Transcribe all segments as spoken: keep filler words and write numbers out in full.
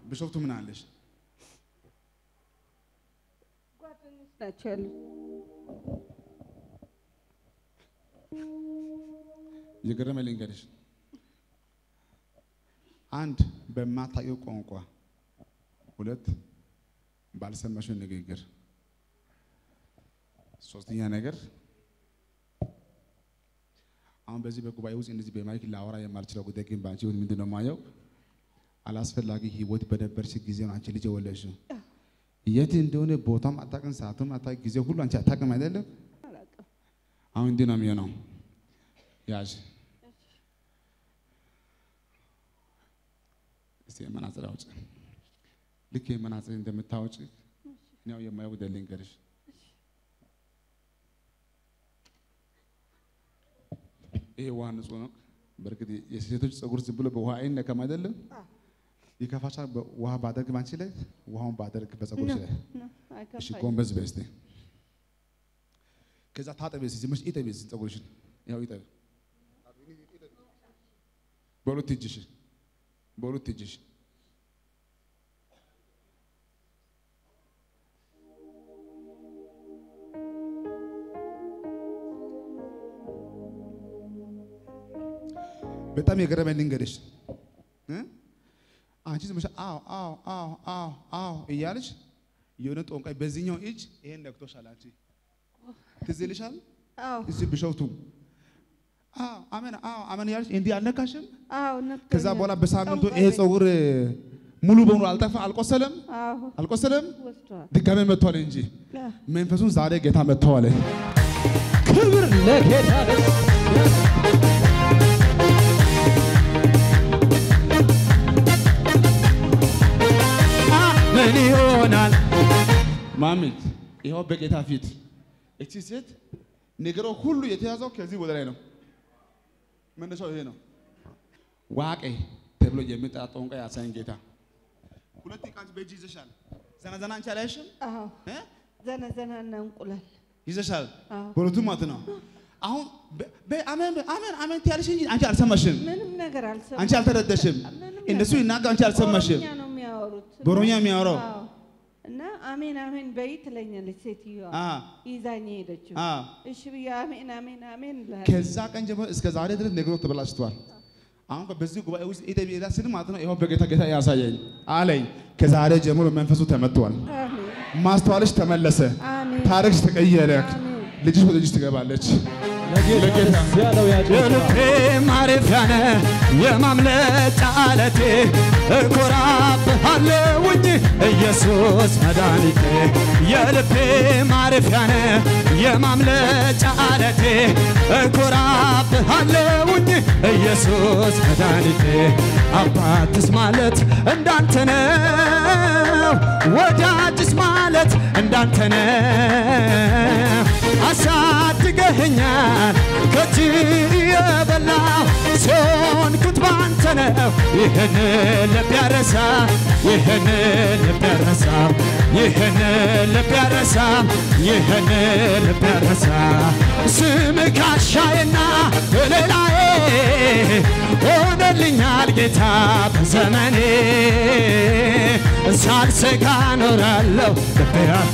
بشوفته من علش ጓደኞች ናቸው ያሉት የገረመ ልንገርሽ አንድ በማታውቂው ቋንቋ ሁለት ባልሰማሽው ንግግር ሶስተኛ ነገር አሁን በዚህ በጉባኤ ውስጥ እንደዚህ በማይክ ላወራ የማልችለው ጉዳይ ግን ባንቺ ወድ ምንድነው ማየው አላስፈላጊ ህይወት በነበርሽ ጊዜ ነው አንቺ ልጅ ወለድሽው የት እንደሆነ ቦታም አታውቅም ሰዓቱም አታውቅም ጊዜ ሁሉ አንቺ አታውቅም አይደለም አላውቅም አሁን እንዴ ነው የሚሆነው ያዥ እስቲ መናጽር አውጪ ልክ መናጽር እንደምታወጪ ነው የማየው ጉዳይ ልንገርሽ ይሄ ውሃ ንጹህ ነው በርግጥ የሴቶች ጸጉር ዝም ብሎ በውሃ አይነካም አይደለም ይከፋሻል ውሃ ባደርግ ባንቺ ላይ ውሃውን ባደርግ በጸጉርሽ ላይ እሺ ጎንበስ በስቲ ከዛ ታጠቢስ ዝምሽ ኢጠቢስ ጸጉርሽን ያው ኢጠቢ በሉት እጅሽ በሉት እጅሽ በጣም የገረመኝ ልንገርሽ እ አንቺ ዝምሽ አው አው አው አው አው እያልሽ የሆነ ጦንቃይ በዚህኛው እጅ ይሄን ነክቶሻል አንቺ ትዝ ይልሻል አው እዚህ ቢሾፍቱ አው አሜን አው አሜን ያልሽ እንዲህ አልነካሽም አው ነካ ከዛ በኋላ በሳምንቱ ይሄ ጸጉር ሙሉ በሙሉ አልጠፋ አልቆሰለም አው አልቆሰለም ወስቷል ድጋሜ መጥቷል እንጂ መንፈሱን ዛሬ ጌታ መጥቷል ክብር ለጌታ ደስ ምን ይሆናል ማሚት ይሄው በጌታ ፊት እቺ ሴት ነገሮ ሁሉ የተያዘው ከዚህ ወደ ላይ ነው መነሻው ይሄ ነው ዋቄ ተብሎ የሚጠራ ጦንቃይ ያሳየን ጌታ ሁለት ቃንች በእጅ ይዘሻል ዘና ዘና አንቺ አላየሽም አዎ እ ዘና ዘና እና እንቁላል ይዘሻል አዎ ሁለቱም ማለት ነው አሁን በአሜን አሜን አሜን ትያለሽ እንጂ አንቺ አልሰማሽም ምንም ነገር አልሰማሽም አንቺ አልተረዳሽም እነሱ ይናገሩ አንቺ አልሰማሽም በኦሮምኛ ነው የሚያወሩት በኦሮምኛ የሚያወራው አዎ እና አሜን አሜን በይ ትለኛለች ሴትዮዋ አ ይዛኝ ሄደችው አ እሺ ብዬ አሜን አሜን አሜን ብላ ከዛ ቀን ጀምሮ እስከ ዛሬ ድረስ ነገሩ ተበላሽቷል አሁን በዚህ ጉባኤ ውስጥ ኢትዮጵያ ዳ ስል ማለት ነው ይሄው በጌታ ጌታ ያሳየኝ አለኝ ከዛሬ ጀምሮ መንፈሱ ተመቷል አሜን ማስተዋልሽ ተመለሰ አሜን ታሪክሽ ተቀየረ አሜን ልጅሽ ወደ ልጅሽ ትገባለች ለጌታ ያለው ያጨልፌ ማረፊያ ነህ የማምለጫ ዓለቴ እኮራብሃለሁኝ ኢየሱስ መድኃኒቴ የልቤ ማረፊያ ነህ የማምለጫ ዓለቴ እኮራብሃለሁኝ ኢየሱስ መድኃኒቴ አባትስ ማለት እንዳንተ ነው ወዳጅስ ማለት እንዳንተ ነው አሳድገኸኛል ከእጅ የበላሁ ሲሆንኩት ባንተ ነው ይህን ልብ ያረሳ ይህን ልብ ያረሳ ይህን ልብ ያረሳ ይህን ልብ ያረሳ ስምህ ጋሻዬና ከለላዬ ሆነልኛል ጌታ በዘመኔ ሳልሰጋ እኖራለሁ ልቤ አርፎ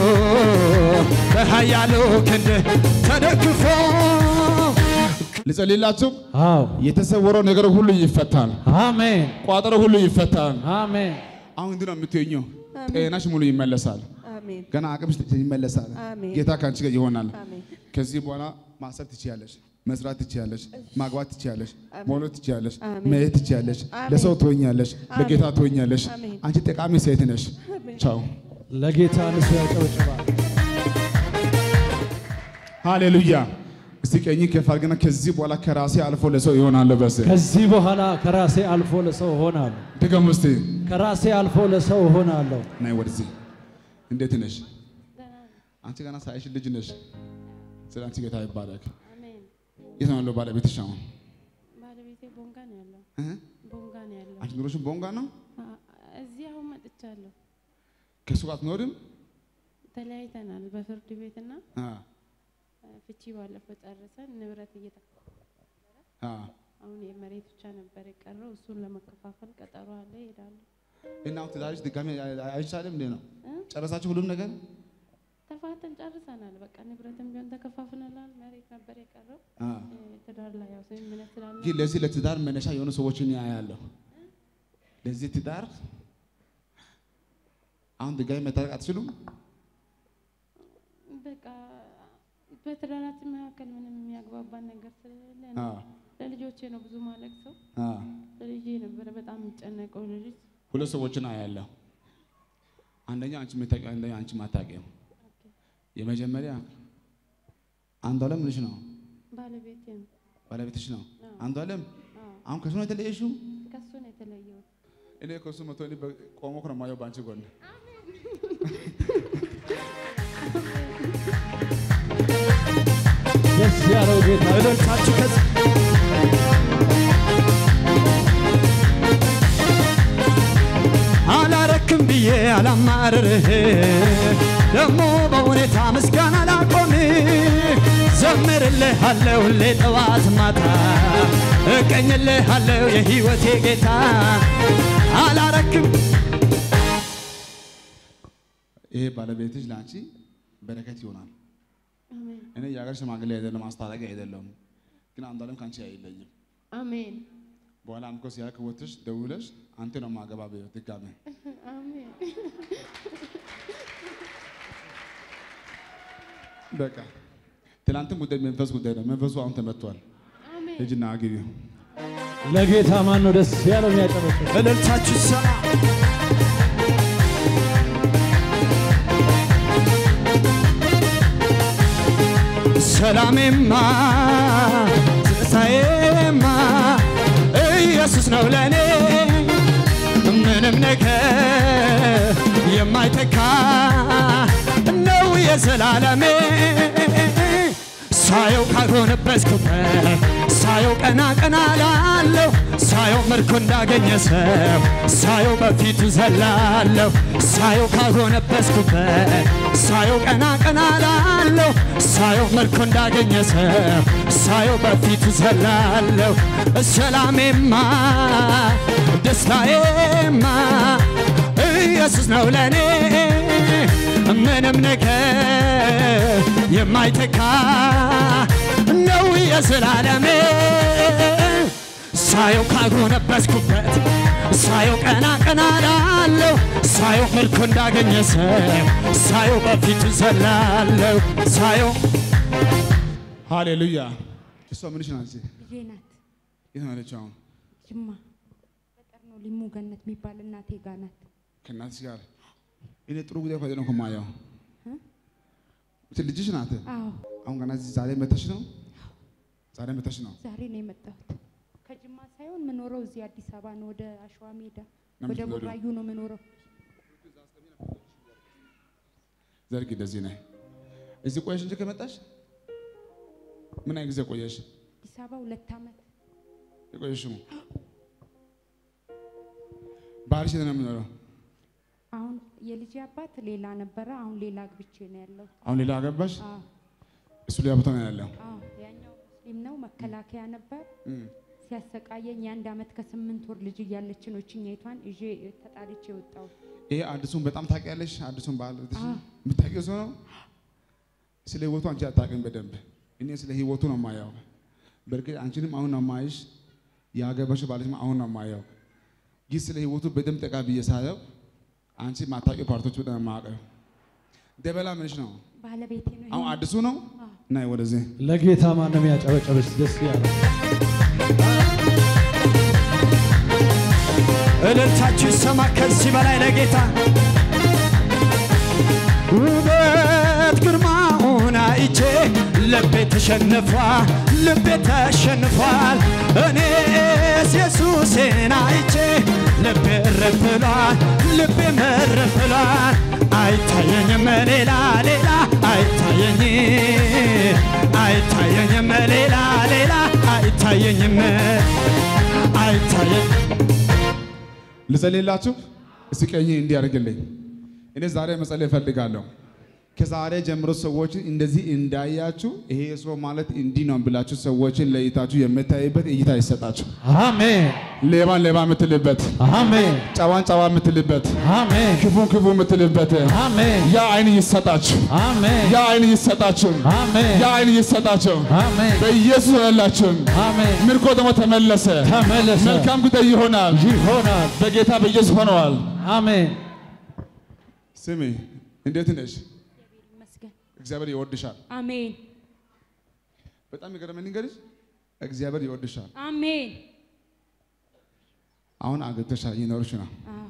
በኃያሉ ክንድ ተደግፎ ልጸልይላችሁ አዎ የተሰወረው ነገር ሁሉ ይፈታል አሜን ቋጠሮ ሁሉ ይፈታል አሜን አሁን እንዴት ነው የምትኘው ጤናሽ ሙሉ ይመለሳል አሜን ገና አቅምሽ ይመለሳል አሜን ጌታ ካንቺ ጋር ይሆናል አሜን ከዚህ በኋላ ማሰብ ትችያለሽ መስራት ትችያለሽ ማግባት ትችያለሽ መውለድ ትችያለሽ አሜን። መሄድ ትችያለሽ አሜን። ለሰው ትሆኛለሽ ለጌታ ትሆኛለሽ አሜን። አንቺ ጠቃሚ ሴት ነሽ ቻው ለጌታ ንሱ ያጨብጭባል ሃሌሉያ እስቲ ቀኝ ከፍ አድርገና ከዚህ በኋላ ከራሴ አልፎ ለሰው ይሆናል በስ ከዚህ በኋላ ከራሴ አልፎ ለሰው ሆናለሁ ድገም እስቲ ከራሴ አልፎ ለሰው ሆናለሁ ናይ ወደዚህ እንዴት ነሽ አንቺ ገና ሳይሽ ልጅ ነሽ ስለአንቺ ጌታ ይባረክ አሜን የት ነው ያለው ባለቤትሽ አሁን ባለቤቴ ቦንጋ ነው ያለው እ ቦንጋ ነው ያለው አንቺ ኑሮሽ ቦንጋ ነው እዚህ አሁን መጥቻለሁ ከሱ ጋር አትኖሪም ተለያይተናል በፍርድ ቤትና አ ፍቺ ባለፈው ጨርሰን ንብረት እየተከፋፈለ አ አሁን የመሬት ብቻ ነበር የቀረው እሱን ለመከፋፈል ቀጠሮ አለ ይሄዳሉ እናው ትዳርሽ ድጋሚ አይቻልም እንዴ ነው ጨረሳችሁ ሁሉም ነገር ተፋተን ጨርሰናል በቃ ንብረትም ቢሆን ተከፋፍለናል መሬት ነበር የቀረው ትዳር ላይ ያው ሰው ምን ይችላል ግን ለዚህ ለትዳር መነሻ የሆኑ ሰዎችን ያያለሁ ለዚህ ትዳር አሁን ድጋሚ መታረቅ አትችሉም በቃ በትዳራችን መካከል ምንም የሚያግባባን ነገር ስለሌለ ለልጆቼ ነው ብዙ ማለት ሰው ለልጄ ነበር በጣም የሚጨነቀው ልጅ ሁለት ሰዎችን አያለሁ አንደኛ አንቺ መታቂው አንደኛ አንቺ ማታቂው የመጀመሪያ አንዱ ዓለም ልጅ ነው ባለቤቴ ነው ባለቤትሽ ነው አንዱ ዓለም አሁን ከሱ ነው የተለየሽው ከሱ ነው የተለየው እኔ ከሱ መቶ እኔ ቆሞ ነው ማየው ባንቺ ጎን ደስ ያለው ጌታ እልልታችሁ ከዚህ አላረክም ብዬ አላማርርህ ደሞ በሁኔታ ምስጋና ላቆም ዘምርልሃለሁ ሁሌ ጠዋት ማታ እቀኝልሃለሁ የሕይወቴ ጌታ አላረክም ይሄ ባለቤትሽ ላንቺ በረከት ይሆናል አሜን እኔ ያገር ሽማግሌ አይደለም ማስታረቂያ አይደለም ግን አንዱ ዓለም ካንቺ አይለይም አሜን በኋላ አንኮ ሲያክ ወጥሽ ደውለሽ አንተ ነው ማገባበው ድጋሜ አሜን በቃ ትላንትም ጉዳይ መንፈስ ጉዳይ ነው መንፈሱ አሁን ተመቷል አሜን እጅና አግቢው ለጌታ ማን ነው ደስ ያለው የሚያጨበጭብ እልልታችሁ ሰማ ሰላሜማ ትንሣኤማ ኢየሱስ ነው ለኔ ምንም ነገር የማይተካ ነው የዘላለሜ ሳየው ካጎነበስኩበት ሳየው ቀና ቀና ላለው ሳየው ምርኮ እንዳገኘ ሰው ሳየው በፊቱ ዘላለሁ ሳየው ካጎነበስኩበት ሳየው ቀና ቀና ላለው ሳየው ምርኮ እንዳገኘ ሰው ሳየው በፊቱ ዘላለሁ ሰላሜማ ደስታዬማ ኢየሱስ ነው ለኔ ምንም ነገር የማይተካ ነው የዘላለሜ ሳየው ካጎነበስኩበት ሳየው ቀና ቀና ላለው ሳየው ምርኮ እንዳገኘ ሰው ሳየው በፊቱ ዘላለሁ ሳየው ሃሌሉያ እሷ ምንሽ ናት ልጄ ናት የት ነው ያለችው አሁን ጅማ በቀር ነው ሊሙ ገነት የሚባል እናቴ ጋር ናት ከእናትሽ ጋር እኔ ጥሩ ጉዳይ ሆነ ነው ከማየው ልጅሽ ናት አዎ አሁን ገና ዛሬ መተሽ ነው ዛሬ መተሽ ነው ዛሬ ነው የመጣሁት ከጅማ ሳይሆን ምኖረው እዚህ አዲስ አበባ ነው ወደ አሸዋ ሜዳ ወደ ቡራዩ ነው ምኖረው ዘርግ እንደዚህ ነህ እዚህ ቆየሽ እንጂ ከመጣሽ ምን አይነት ጊዜ ቆየሽ አዲስ አበባ ሁለት ዓመት የቆየሽው ባልሽ ነው የምኖረው አሁን የልጄ አባት ሌላ ነበረ አሁን ሌላ ግብቼ ነው ያለው አሁን ሌላ አገባሽ አዎ እሱ ሌላ ቦታ ነው ያለው አዎ ያኛው ሙስሊም ነው መከላከያ ነበር ሲያሰቃየኝ የአንድ ዓመት ከስምንት ወር ልጅ እያለች ነው እቺኛይቷን እጄ ተጣልቼ ወጣው ይሄ አዲሱን በጣም ታውቂያለሽ አዲሱን ባል የምታውቂው ሰው ነው ስለ ህይወቱ አንቺ አታውቂም በደንብ እኔ ስለ ህይወቱ ነው የማየው በርግጥ አንቺንም አሁን ነው የማይሽ ያገባሽ ባልሽም አሁን ነው የማየው ግን ስለ ህይወቱ በደንብ ጠቃ ብዬ ሳየው አንቺ ማታውቂው ፓርቶች በጣም ማቀው ደበላ ምንሽ ነው ባለቤቴ ነው አሁን አዲሱ ነው ናይ ወደዚህ ለጌታ ማን ነው የሚያጨበጭብሽ ደስ ያለው እልልታችሁ ይሰማ ከዚህ በላይ ለጌታ ውበት ግርማውን አይቼ ልቤ ተሸንፏል ልቤ ተሸንፏል እኔስ ኢየሱስን አይቼ ልቤ እረፍ ብሏል ልቤ እረፍ ብሏል አይታየኝም ሌላ ሌላ አይታየኝም አይታየኝም ሌላ ሌላ አይታየኝም አይታየኝም ልጸልይላችሁ እስኪ ቀኝ እንዲያርግልኝ እኔ ዛሬ መጸለይ ፈልጋለሁ ከዛሬ ጀምሮ ሰዎች እንደዚህ እንዳያችሁ ይሄ ሰው ማለት እንዲህ ነው ብላችሁ ሰዎችን ለይታችሁ የምታዩበት እይታ ይሰጣችሁ። አሜን። ሌባን ሌባ የምትልበት፣ አሜን። ጨዋን ጨዋ የምትልበት፣ አሜን። ክፉን ክፉ የምትልበት አሜን። ያ አይን ይሰጣችሁ። አሜን። ያ አይን ይሰጣችሁ። አሜን። ያ አይን ይሰጣችሁ። አሜን። በኢየሱስ ያላችሁ አሜን። ምርኮ ደግሞ ተመለሰ። ተመለሰ። መልካም ጉዳይ ይሆናል ይሆናል። በጌታ በኢየሱስ ሆነዋል። አሜን። ስሚ እንዴት ነሽ? ይመስገን። እግዚአብሔር ይወድሻል። አሜን። በጣም ይገርመኝ ንገርሽ፣ እግዚአብሔር ይወድሻል። አሜን። አሁን አግብተሻል ይኖርሽ ነው። አዎ።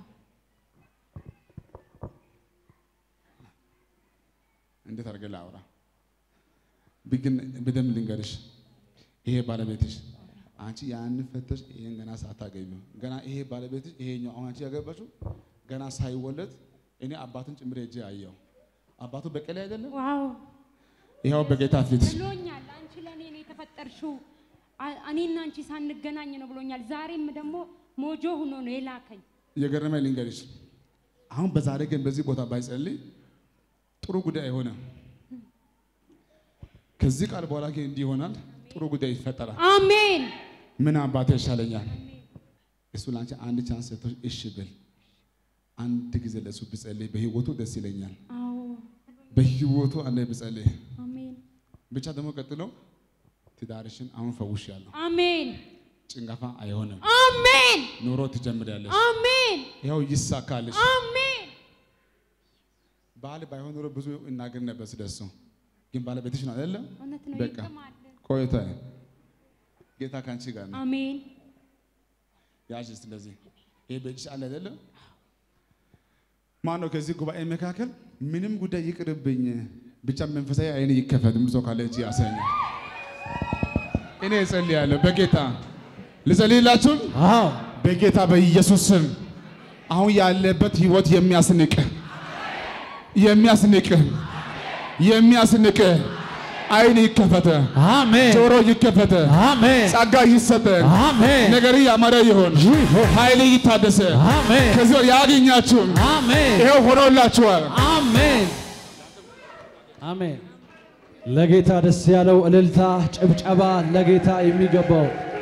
እንዴት አድርገህ ላውራ? ቢግን በደም ልንገርሽ፣ ይሄ ባለቤትሽ አንቺ ያን ፈተሽ ይሄን ገና ሳታገኙ ገና ይሄ ባለቤትሽ ይሄኛው አሁን አንቺ ያገባሽው ገና ሳይወለድ እኔ አባቱን ጭምር ሄጄ አየሁ። አባቱ በቀለ አይደለም? ዋው! ይሄው በጌታ ፊት ብሎኛል። አንቺ ለኔ ነው የተፈጠርሽው፣ እኔና አንቺ ሳንገናኝ ነው ብሎኛል። ዛሬም ደግሞ ሞጆ ሆኖ ነው የላከኝ። የገረመኝ ልንገርሽ፣ አሁን በዛሬ ግን በዚህ ቦታ ባይጸልይ ጥሩ ጉዳይ አይሆንም። ከዚህ ቃል በኋላ ግን እንዲህ ይሆናል፣ ጥሩ ጉዳይ ይፈጠራል። አሜን። ምን አባቴ ይሻለኛል? እሱ ላንቺ አንድ ቻንስ ሰጥቶሽ እሺ ብል አንድ ጊዜ ለሱ ብጸልይ በህይወቱ ደስ ይለኛል። አዎ በህይወቱ አንዴ ብጸልይ። አሜን። ብቻ ደግሞ ቀጥሎ ትዳርሽን አሁን ፈውሻለሁ። አሜን። ጭንጋፋ አይሆንም። አሜን። ኑሮ ትጀምሪያለሽ። አሜን። ይኸው ይሳካልሽ። አሜን። ባል ባይሆን ኖሮ ብዙ እናገር ነበር ስለሱ፣ ግን ባለቤትሽ ነው አይደለ? እውነት ነው። በቃ ይቀማል። ቆይታ ጌታ ካንቺ ጋር ነው። አሜን። ያዥ ስለዚህ ይሄ በእጅሽ አለ አይደለ? ማነው ከዚህ ጉባኤ መካከል ምንም ጉዳይ ይቅርብኝ ብቻ መንፈሳዊ አይን ይከፈት ምዞ ካለ እጅ ያሰኝ። እኔ እጸልያለሁ በጌታ ልጸልይላችሁ። አዎ በጌታ በኢየሱስ ስም አሁን ያለበት ህይወት የሚያስንቅ የሚያስንቅ የሚያስንቅ አይን ይከፈተ። አሜን። ጆሮ ይከፈተ። አሜን። ጸጋ ይሰጠ። አሜን። ነገር ያማረ ይሁን። ኃይል ይታደሰ። አሜን። ከዚህ ያገኛችሁ አሜን። ይሄው ሆኖላችኋል። አሜን። አሜን። ለጌታ ደስ ያለው እልልታ ጭብጨባ ለጌታ የሚገባው